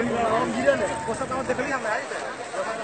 हम गिरे नहीं वो सब देखली हम आए थे